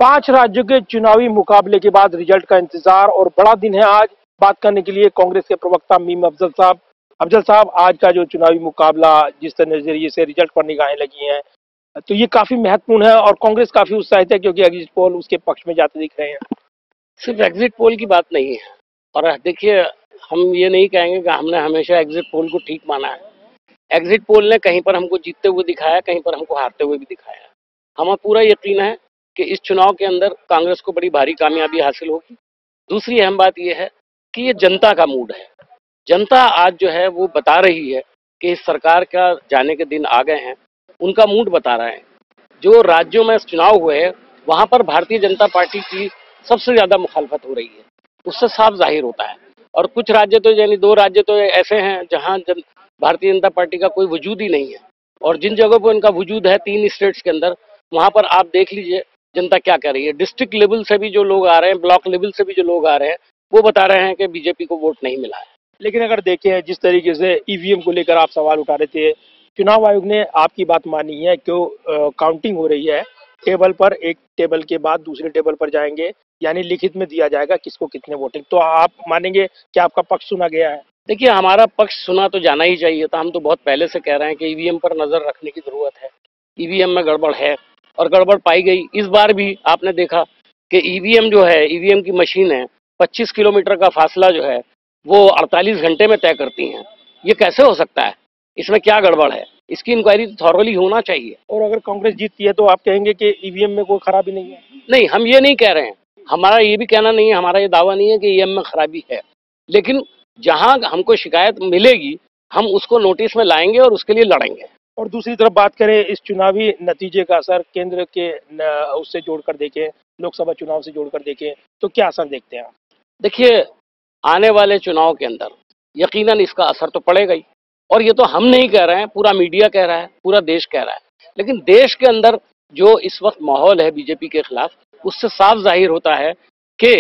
5 राज्यों के चुनावी मुकाबले के बाद रिजल्ट का इंतजार और बड़ा दिन है आज। बात करने के लिए कांग्रेस के प्रवक्ता मीम अफजल साहब, आज का जो चुनावी मुकाबला जिस नजरिए से रिजल्ट पर निगाहें लगी हैं, तो ये काफी महत्वपूर्ण है और कांग्रेस काफी उत्साहित है क्योंकि एग्जिट पोल उसके पक्ष में जाते दिख रहे हैं। सिर्फ एग्जिट पोल की बात नहीं है। और देखिए, हम ये नहीं कहेंगे कि हमने हमेशा एग्जिट पोल को ठीक माना है। एग्जिट पोल ने कहीं पर हमको जीतते हुए दिखाया, कहीं पर हमको हारते हुए भी दिखाया। हमें पूरा यकीन है कि इस चुनाव के अंदर कांग्रेस को बड़ी भारी कामयाबी हासिल होगी। दूसरी अहम बात यह है कि ये जनता का मूड है। जनता आज जो है वो बता रही है कि इस सरकार का जाने के दिन आ गए हैं, उनका मूड बता रहा है। जो राज्यों में चुनाव हुए हैं वहां पर भारतीय जनता पार्टी की सबसे ज्यादा मुखालफत हो रही है, उससे साफ जाहिर होता है। और कुछ राज्य तो यानी 2 राज्य तो ऐसे हैं जहां भारतीय जनता पार्टी का कोई वजूद ही नहीं है, और जिन जगहों पर उनका वजूद है 3 स्टेट्स के अंदर, वहां पर आप देख लीजिए जनता क्या कर रही है। डिस्ट्रिक्ट लेवल से भी जो लोग आ रहे हैं, ब्लॉक लेवल से भी जो लोग आ रहे हैं, वो बता रहे हैं कि बीजेपी को वोट नहीं मिला है। लेकिन अगर देखें जिस तरीके से ईवीएम को लेकर आप सवाल उठा रहे थे, चुनाव आयोग ने आपकी बात मानी है कि काउंटिंग हो रही है, टेबल पर एक टेबल के बाद दूसरे टेबल पर जाएंगे, यानी लिखित में दिया जाएगा किसको कितने वोटिंग, तो आप मानेंगे कि आपका पक्ष सुना गया है? देखिए, हमारा पक्ष सुना तो जाना ही चाहिए था। हम तो बहुत पहले से कह रहे हैं कि ईवीएम पर नजर रखने की जरूरत है। ईवीएम में गड़बड़ है और गड़बड़ पाई गई। इस बार भी आपने देखा कि ईवीएम जो है, ईवीएम की मशीन है, 25 किलोमीटर का फासला जो है वो 48 घंटे में तय करती हैं। ये कैसे हो सकता है? इसमें क्या गड़बड़ है? इसकी इंक्वायरी थॉरली होना चाहिए। और अगर कांग्रेस जीतती है तो आप कहेंगे कि ईवीएम में कोई खराबी नहीं है? नहीं, हम ये नहीं कह रहे हैं। हमारा ये भी कहना नहीं है, हमारा ये दावा नहीं है कि ईवीएम में खराबी है। लेकिन जहां हमको शिकायत मिलेगी हम उसको नोटिस में लाएंगे और उसके लिए लड़ेंगे। और दूसरी तरफ बात करें इस चुनावी नतीजे का असर केंद्र के उससे जोड़कर देखें, लोकसभा चुनाव से जोड़कर देखें, तो क्या असर देखते हैं आप? देखिए, आने वाले चुनाव के अंदर यकीनन इसका असर तो पड़ेगा ही। और ये तो हम नहीं कह रहे हैं, पूरा मीडिया कह रहा है, पूरा देश कह रहा है। लेकिन देश के अंदर जो इस वक्त माहौल है बीजेपी के खिलाफ, उससे साफ जाहिर होता है कि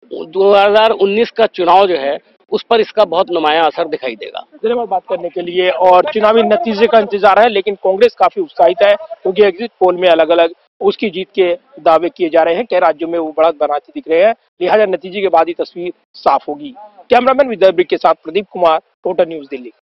2019 का चुनाव जो है उस पर इसका बहुत नुमाया असर दिखाई देगा। धन्यवाद बात करने के लिए। और चुनावी नतीजे का इंतजार है, लेकिन कांग्रेस काफी उत्साहित है क्योंकि एग्जिट पोल में अलग अलग उसकी जीत के दावे किए जा रहे हैं। कई राज्यों में वो बढ़त बनाते दिख रहे हैं, लिहाजा नतीजे के बाद ही तस्वीर साफ होगी। कैमरामैन विदर्भ के साथ प्रदीप कुमार, टोटल न्यूज, दिल्ली।